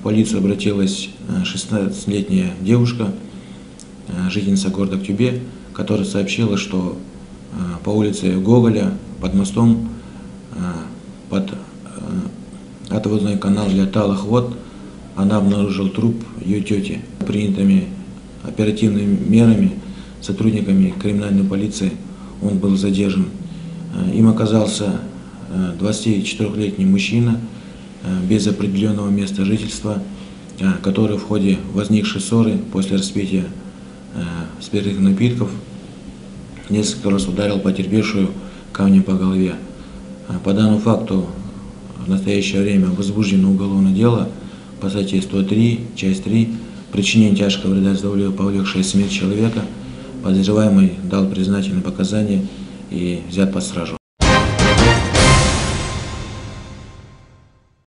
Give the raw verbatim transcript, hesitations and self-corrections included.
полицию обратилась шестнадцатилетняя девушка, жительница города Актюбе, которая сообщила, что по улице Гоголя под мостом под отводной канал для талых вод она обнаружила труп ее тети. Принятыми оперативными мерами сотрудниками криминальной полиции он был задержан. Им оказался двадцатичетырёхлетний мужчина без определенного места жительства, который в ходе возникшей ссоры после распития спиртных напитков несколько раз ударил потерпевшую камнем по голове. По данному факту в настоящее время возбуждено уголовное дело по статье сто три, часть три, причинение тяжкого вреда здоровью, повлекшее смерть человека. Подозреваемый дал признательные показания и взят под стражу.